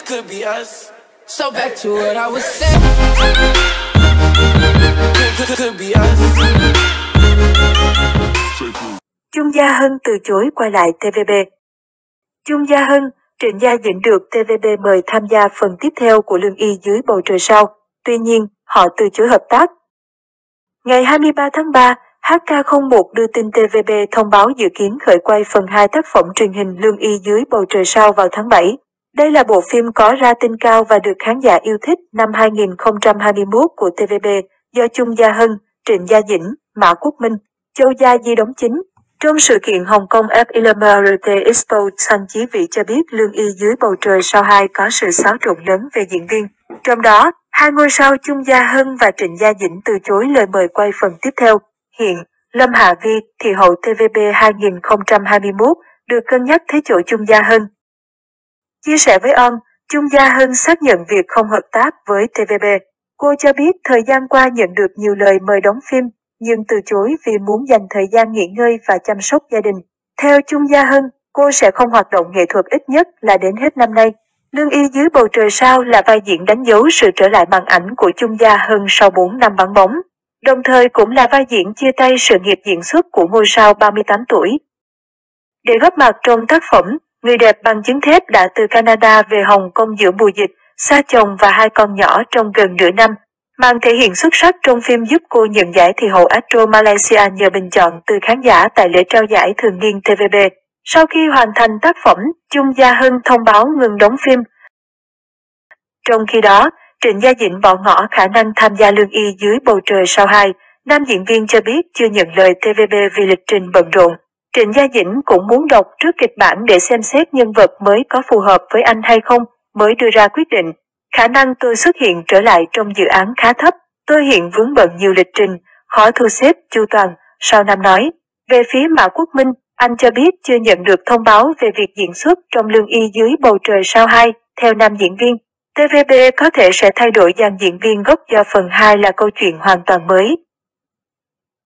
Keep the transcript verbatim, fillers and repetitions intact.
Could be us. So back to what I was saying. Could, could be us. Chung Gia Hân từ chối quay lại tê vê bê. Chung Gia Hân, Trịnh Gia Dĩnh được tê vê bê mời tham gia phần tiếp theo của Lương Y dưới bầu trời sao, tuy nhiên, họ từ chối hợp tác. Ngày hai mươi ba tháng ba, hát ca không một đưa tin tê vê bê thông báo dự kiến khởi quay phần hai tác phẩm truyền hình Lương Y dưới bầu trời sao vào tháng bảy. Đây là bộ phim có rating cao và được khán giả yêu thích năm hai nghìn không trăm hai mươi mốt của tê vê bê, do Chung Gia Hân, Trịnh Gia Dĩnh, Mã Quốc Minh, Châu Gia Di đóng chính. Trong sự kiện Hồng Kông ép i em rờ tê Expo, Sun Chí Vĩ cho biết Lương Y dưới bầu trời sao hai có sự xáo trộn lớn về diễn viên. Trong đó, hai ngôi sao Chung Gia Hân và Trịnh Gia Dĩnh từ chối lời mời quay phần tiếp theo. Hiện, Lâm Hạ Vi, thị hậu tê vê bê hai nghìn không trăm hai mươi mốt, được cân nhắc thế chỗ Chung Gia Hân. Chia sẻ với On, Chung Gia Hân xác nhận việc không hợp tác với tê vê bê. Cô cho biết thời gian qua nhận được nhiều lời mời đóng phim, nhưng từ chối vì muốn dành thời gian nghỉ ngơi và chăm sóc gia đình. Theo Chung Gia Hân, cô sẽ không hoạt động nghệ thuật ít nhất là đến hết năm nay. Lương Y dưới bầu trời sao là vai diễn đánh dấu sự trở lại màn ảnh của Chung Gia Hân sau bốn năm vắng bóng, đồng thời cũng là vai diễn chia tay sự nghiệp diễn xuất của ngôi sao ba mươi tám tuổi. Để góp mặt trong tác phẩm, người đẹp bằng chứng thép đã từ Canada về Hồng Kông giữa mùa dịch, xa chồng và hai con nhỏ trong gần nửa năm. Màn thể hiện xuất sắc trong phim giúp cô nhận giải thị hậu Astro Malaysia nhờ bình chọn từ khán giả tại lễ trao giải thường niên tê vê bê. Sau khi hoàn thành tác phẩm, Chung Gia Hân thông báo ngừng đóng phim. Trong khi đó, Trịnh Gia Dĩnh bỏ ngỏ khả năng tham gia Lương Y dưới bầu trời sao hai. Nam diễn viên cho biết chưa nhận lời tê vê bê vì lịch trình bận rộn. Trịnh Gia Dĩnh cũng muốn đọc trước kịch bản để xem xét nhân vật mới có phù hợp với anh hay không, mới đưa ra quyết định. Khả năng tôi xuất hiện trở lại trong dự án khá thấp, tôi hiện vướng bận nhiều lịch trình, khó thu xếp chu toàn, Sao Nam nói. Về phía Mã Quốc Minh, anh cho biết chưa nhận được thông báo về việc diễn xuất trong Lương Y dưới bầu trời sao hai, theo nam diễn viên. tê vê bê có thể sẽ thay đổi dàn diễn viên gốc do phần hai là câu chuyện hoàn toàn mới.